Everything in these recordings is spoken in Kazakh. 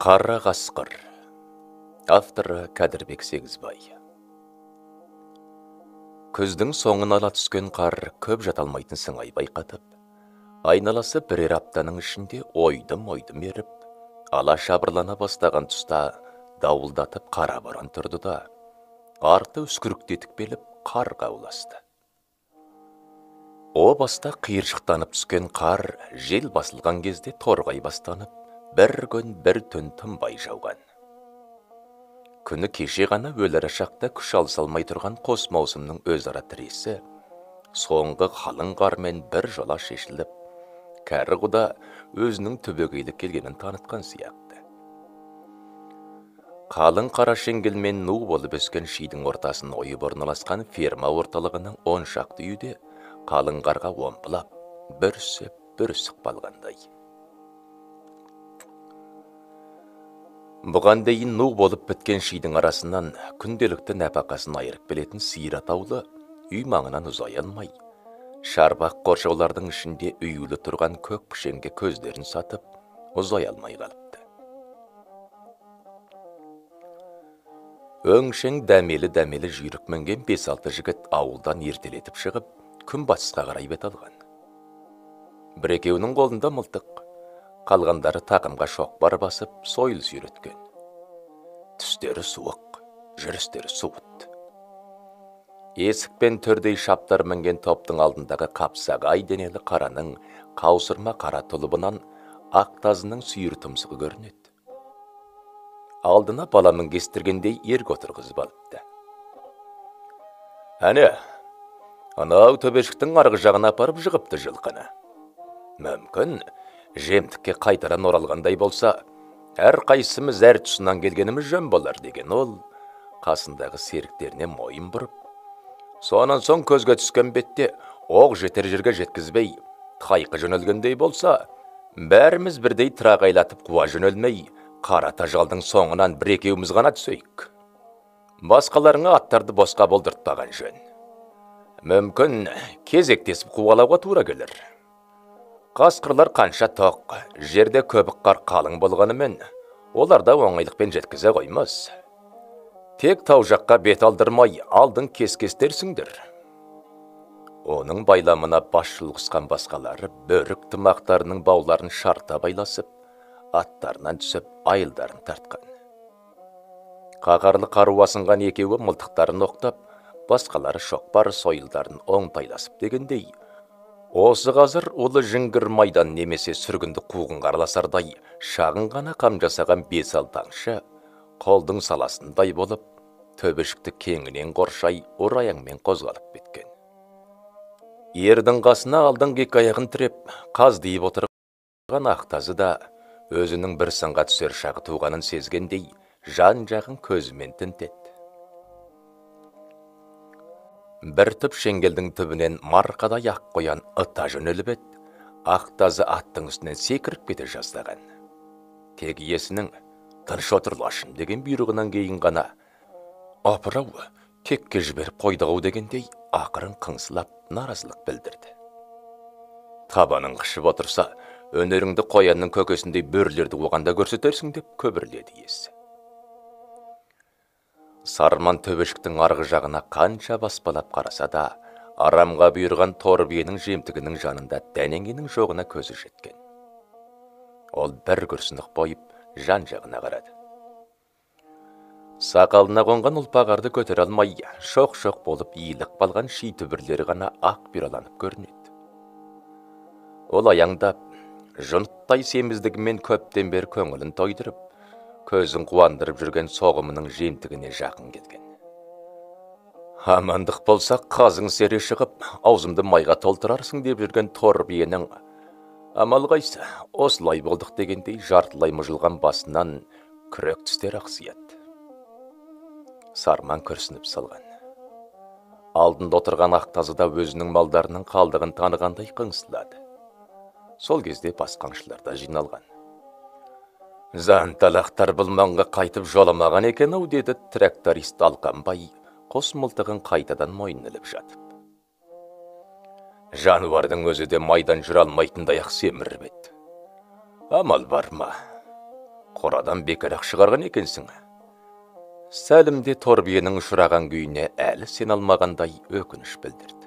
Қара қасқыр. Авторы Кәдірбек Сегізбай. Күздің соңын ала түскен қар көп жаталмайтын сыңай байқатып, айналасы бірер аптаның ішінде ойдым еріп, ала шабырлана бастаған тұста дауылдатып қара боран тұрды да, арты үскіріктетіп келіп қарға ұласты. О баста қиыршықтанып түскен қар жел басылған кезде торғай бастанып, бір күн бір түн тынбай жауған. Күні кеше ғана өлері шақта күш алсалмай тұрған қос маусымның өзара тіресі, соңғы қалың қармен бір жола шешіліп, кәрі құда өзінің түбегейлі келгенін танытқан сияқты. Қалың қара шеңгелмен ну болып өскен шидің ортасын ойып орналасқан ферма орталығының 10 шақты үйде қалың қарға омпылап, бүрісіп қалғандай. Бұған дейін ну болып біткен шидің арасынан күнделікті нәпақасын айырып келетін сиыр атаулы үй маңынан ұзай алмай, шарбақ қоршаулардың ішінде үйілі тұрған көк пішенге көздерін сатып, ұзай алмай қалыпты. Өңшең дәмелі жүйрік мінген 5-6 жігіт ауылдан ертелетіп шығып, күн батысқа қарай бет алған. Бір-екеуінің қолында мылтық, қалғандары тақымға шоқпар басып, сойыл сүйреткен. Түстері суық, жүрістері суыт. Есік пен төрдей шаптар мінген топтың алдындағы қапсағай денелі қараның қаусырма қара тұлыбынан ақ тазының сүйір тұмсығы көрінеді. Алдына бала мінгестіргендей ерге отырғызып алыпты. Әне, анау төбешіктің арғы жағына апарып жығыпты жылқыны. Мүмкін, жемтікке қайтаран оралғандай болса, әр қайсымыз әр тұсынан келгеніміз жөн болар деген ол, қасындағы серіктеріне мойын бұрып, сонан соң көзге түскен бетте оқ жетер жерге жеткізбей, қайқы жөнелгендей болса, бәріміз бірдей тырағайлатып қуа жөнелмей, қара тажалдың соңынан бір-екеуміз ғана түсейік. Басқаларыңа аттарды босқа болдыртпаған жөн. Мүмкін, кезектесіп қуалауға тура келер. Қасқырлар қанша тоқ, жерде көбік қар қалың болғанымен, оларда оңайлықпен жеткізе қоймас. Тек тау жаққа бет алдырмай, алдың кес-кестерсіңдер. Оның байламына бас шұлғысқан басқалары бөрік тымақтарының бауларын шарта байласып, аттарынан түсіп, айылдарын тартқан. Қағарлы қару асынған екеуі мылтықтарын оқтап, басқалары шоқпар сойылдарын оңтайласып дегендей, осы қазір ұлы жыңғыр майдан немесе сүргінді қуғын қараласардай шағын ғана қам жасаған 5-6 аңшы қолдың саласындай болып, төбешікті кеңінен қоршай ораяңмен қозғалып кеткен. Ердің қасына алдың екі аяғын тіреп, қаздиып отырған ақтазы да өзінің бір сынға түсер шағы туғанын сезгендей жан-жағын көзімен тінтеді. Бір түп шеңгелдің түбінен марқадай ақ қоян ыта жөнеліп еді, ақтазы аттың үстінен секіріп кете жаздаған. Тек иесінің «Тыныш отыр лашым» деген бұйрығынан кейін ғана «Апырау, текке жіберіп қойдығау» дегендей ақырын қыңсылап наразылық білдірді. Табаның қышып отырса, өнеріңді қоянның көкесіндей бөрілерді оғанда көрсетерсің деп көбірледі иесі. Сарман төбешіктің арғы жағына қанша баспалап қараса да, арамға бұйырған торы биенің жемтігінің жанында дәнеңенің жоғына көзі жеткен. Ол бір күрсінік бойып, жан жағына қарады. Сақалына қонған ұлпағарды көтер алмай, шоқ-шоқ болып иілік балған ши түбірлері ғана ақ бұраланып көрінеді. Ол аяңдап, жұрттай семіздігімен көптен бер көңілін тойдырып, көзін қуандырып жүрген соғымының жемтігіне жақын келген. Амандық болса қазың сере шығып, аузымды майға толтырарсың деп жүрген тор биенің амал қайсы, осылай болдық дегендей жартылай мұжылған басынан күрек түстер ақсияды. Сарман күрсініп салған. Алдында отырған ақтазы да өзінің малдарының қалдығын танығандай қыңсылады. Сол кезде басқаңшылар да жиналған. «Занталақтар бұл маңға қайтып жоламаған екен-ау» деді тракторист Алқанбай, қос мылтығын қайтадан мойнына іліп жатып. Жануардың өзі де майдан жүре алмайтындай ақ семіріп еді. Амал бар ма? қорадан бекер-ақ шығарған екенсің. Сәлімде тор биенің ұшыраған күйіне әлі сен алмағандай өкініш білдірді.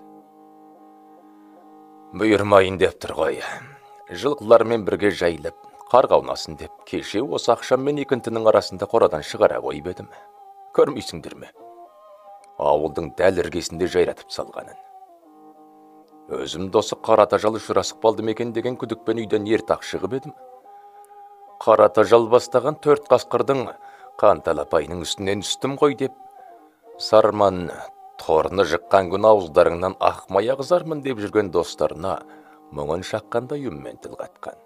Бұйырмайын деп тұр ғой. Жылқылармен бірге жайылып, қар қаунасын деп, кеше осы ақшам мен екінтінің арасында қорадан шығара қойып едім. Көрмейсіңдер ме? Ауылдың дәл іргесінде жайратып салғанын. Өзім досы Қаратажал ұшырасып қалдым екен деген күдікпен үйден ерте-ақ шығып едім. Қаратажал бастаған 4 қасқырдың Қанталапайының үстінен түстім ғой деп, Сарман торыны жыққан күн ауыздарыңнан ақмая қызармын деп жүрген достарына мұңын шаққандай үнмен тіл қатқан.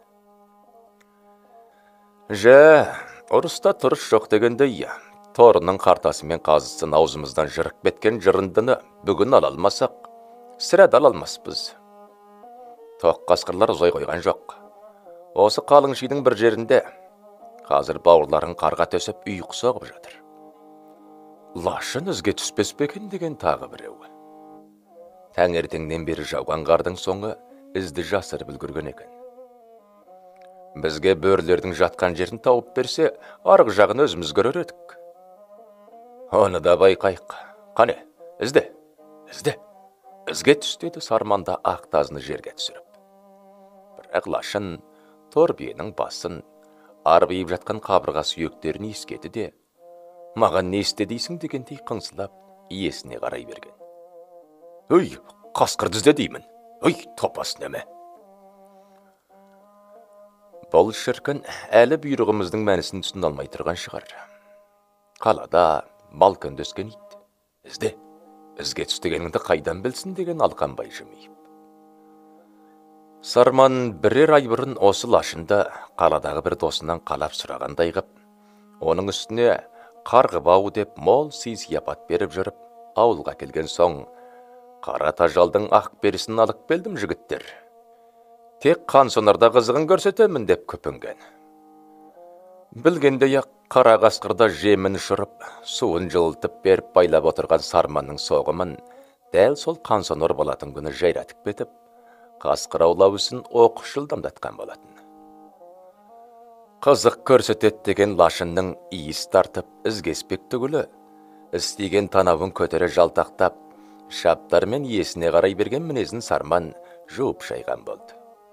Ұрыста тұрыш жоқ дегендей, торының қартасы мен қазысын аузымыздан жырық беткен жырындыны бүгін ала алмасақ, сірәді ала алмаспыз. Тоқ қасқырлар ұзай қойған жоқ. Осы қалың шидің бір жерінде қазір бауырларын қарға төсіп ұйқы соғып жатыр. Лашын ізге түспес бекен деген тағы біреуі. Таңертеңнен бері жауған қардың соңы ізді жасырып үлгерген екен. Бізге бөрілердің жатқан жерін тауып берсе, арғы жағын өзіміз көрер едік. Оны да байқайық. Қане, ізде. Ізге түс деді Сарманда ақ тазыны жерге түсіріп. Бірақ Лашын тор биенің басын, арбиып жатқан қабырға сүйектерін иіскеді де, маған не істе дейсің дегендей қыңсылап, иесіне қарай берген. Өй, қасқырды ізде деймін. Өй, топас неме. Бұл шіркін әлі бұйрығымыздың мәнісін түсіне алмай тұрған шығар. Қалада мал көндескен ит. Ізге түс дегеніңді қайдан білсін деген Алқанбай жымиып. Сарман бірер ай бұрын осы Лашынды қаладағы бір досынан қалап сұрағандай қып, оның үстіне қарғыбау деп мол сый-сияпат беріп жүріп, ауылға келген соң, Қаратажалдың ақ берісін алып келдім жігіттер. Тек Қансонарда қызығын көрсетемін деп көпінген. Білгендей-ақ қара қасқырда жемін ұшырып, суын жылытып беріп байлап отырған Сарманның соғымын дәл сол Қансонар болатын күні жайратып кетіп, қасқыр аулау ісін оқыс жылдамдатқан болатын. Қызық көрсетет деген Лашынның иіс тартып ізгеспек түгілі, істеген танауын көтере жалтақтап, шаптармен иесіне қарай берген мінезін Сарман жуып шайған болды.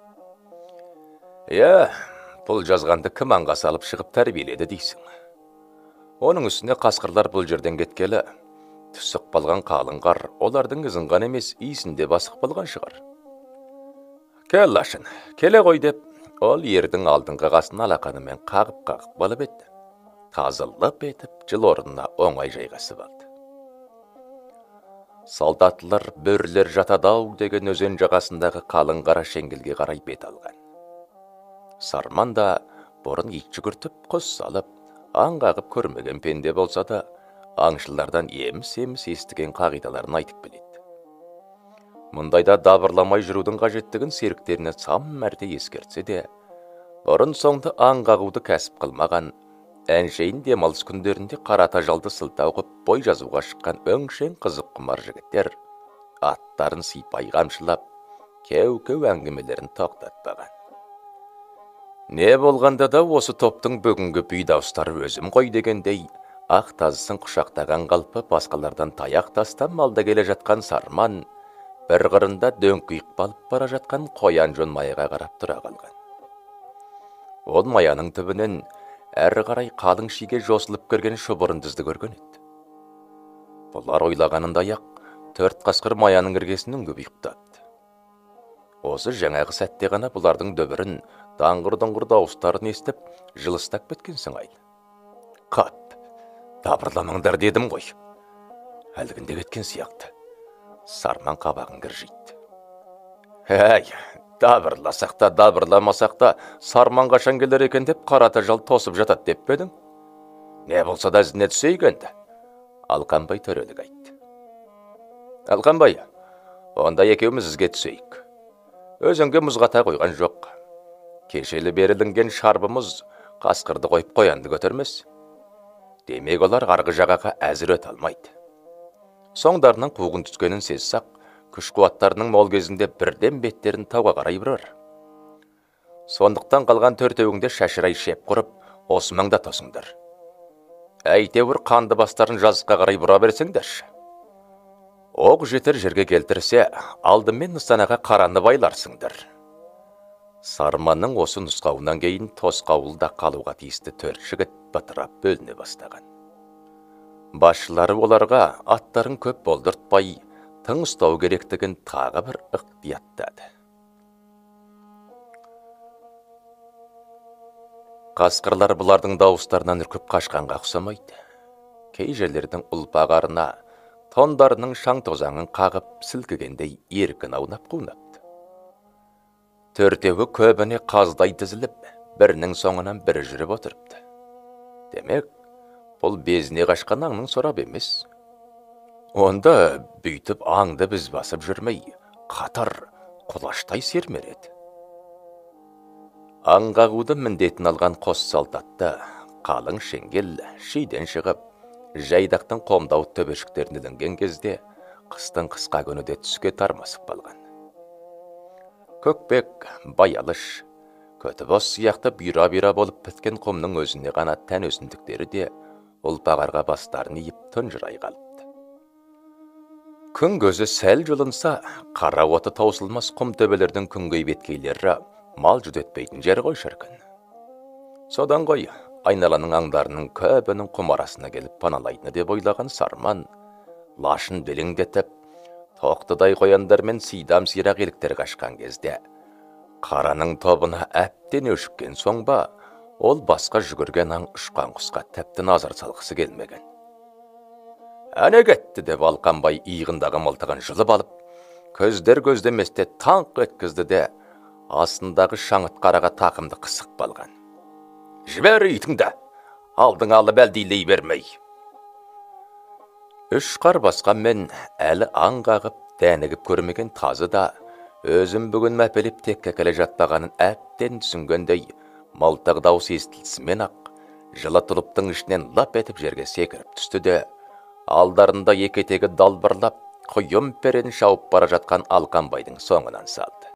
Бұл жазғанды кім аңға салып шығып тәрбиеледі дейсің. Оның үстіне қасқырлар бұл жерден кеткелі, түсік қалған қалың қар олардың ізін ғана емес, иісінде басық болған шығар. Кел Лашын, келе ғой деп, ол ердің алдыңғы қасын алақанымен қағып болып етті. Тазылып етіп, жыл орнына оңай жайғасып алды. Солдатлар бөрілер жатадау деген өзен жағасындағы қалың қара шеңгелге қарай бет алған. Сарман да бұрын ит жүгіртіп, құс салып, аңғағып көрмеген пенде болса да, аңшылардан еміс-еміс естіген қағидаларын айтып біледі. Мұндайда дабырламай жүрудің қажеттігін серіктеріне сан мәрте ескертсе де, бұрын соңды аңғағуды кәсіп қылмаған, әншейін демалыс күндерінде Қаратажалды сылтау қып бой жазуға шыққан өңшең қызық құмар жігіттер, аттарын сипай қамшылап, кеу-кеу әңгімелерін тоқтатпаған. Не болғанда да осы топтың бүгінгі бүй дауыстары өзім ғой дегендей, ақ тазысын құшақтаған қалпы басқалардан таяқ тастан малда келе жатқан Сарман, бір қырында дөңкиіп балып бара жатқан қоян жон маяға қарап тұра қалған. Ол маяның түбінен әрі қарай қалың шиге жосылып кірген шұбырындызды көрген еді. Бұлар ойлағанындай-ақ 4 қасқыр маяның іргесінің көбейіп тапты. Осы жаңағы сәтте ғана бұлардың дөбірін, даңғыр-дұңғыр дауыстарын естіп, жылыстап кеткенсің ай. Қап, дабырламаңдар дедім ғой. Әлгінде кеткен сияқты. Сарман қабағын кіржейді. Дабырласақ та, дабырламасақ та, Сарман қашан келер екен деп Қаратажал тосып жатады деп пе едің? Не болса да ізіне түсейік енді. Алқанбай төрелік айтты. Алқанбай, онда екеуміз ізге түсейік. Өзіңге мұзғата қойған жоқ. Кешелі берілінген шарбымыз қасқырды қойып қоянды көтермес. Демек олар арғы жағаға әзір өте алмайды. Соңдарынан қуғын түскенін сезсақ, күш-қуаттарының мол кезінде бірден беттерін тауға қарай бұрар. Сондықтан қалған төртеуіңде шашырай шеп құрып, осы маңда тосыңдар. Әйтеуір қанды бастарын жазыққа қарай бұра берсеңдерші. Оқ жетер жерге келтірсе, алдымен нысанаға қараны байларсыңдар. Сарманның осы нұсқауынан кейін тосқауылда қалуға тиісті 4 жігіт бытырап бөліне бастаған. Басшылары оларға аттарын көп болдыртпай, тың ұстау керектігін тағы бір ықтияттады. Қасқырлар бұлардың дауыстарынан үркіп қашқанға ұқсамайды. Кей жерлердің ұлпағарына, тондарының шаң тозаңын қағып сілкігендей еркін аунап қунапты. Төртеуі көбіне қаздай тізіліп, бірінің соңынан бірі жүріп отырыпты. Демек, бұл безіне қашқан аңның сорап емес. Онда бүйтіп аңды біз басып жүрмей, қатар құлаштай сермереді. Аңғағуды міндетін алған қос солдатты қалың шеңгел шиден шығып, жайдақтың қомдау төбешіктерін ілінген кезде қыстың қысқа күні де түске тармасып қалған. Көкбек, Баялыш, Көтібос сияқты бұйра-бұйра болып біткен құмның өзіне ғана тән өсімдіктері де ұлпағарға бастарын иіп тұнжырай қалыпты. Күн көзі сәл жылынса, қара оты таусылмас құм төбелердің күнгей беткейлері мал жүдетпейтін жер ғой шіркін. Содан ғой, айналаның аңдарының көбінің құм арасына келіп паналайтыны деп ойлаған Сарман, лашын белеңдетіп, тоқтыдай қояндар мен сидам сирақ еліктер қашқан кезде, қараның тобына әптен өшіккен соң ба, ол басқа жүгірген аң ұшқан құсқа тәпті назар салғысы келмеген. Әне кетті деп Алқанбай иығындағы мылтығын жылып алып, көздер көздеместе таңқ еткізді де, астындағы шаңыт қараға тақымды қысық балған. Жібер итіңді, алдың алып әлдейлей бермей. Үш қар басқан мен әлі аң қағып, дәнігіп көрмеген тазы да, өзім бүгін мәпелеп текке келе жатпағанын әптен түсінгендей, мылтық даусы естілісімен ақ, жылы тұлыптың ішінен лап етіп жерге секіріп түсті де, алдарында екі етегі далбырлап, құйым перен шауып бара жатқан Алқанбайдың соңынан салды.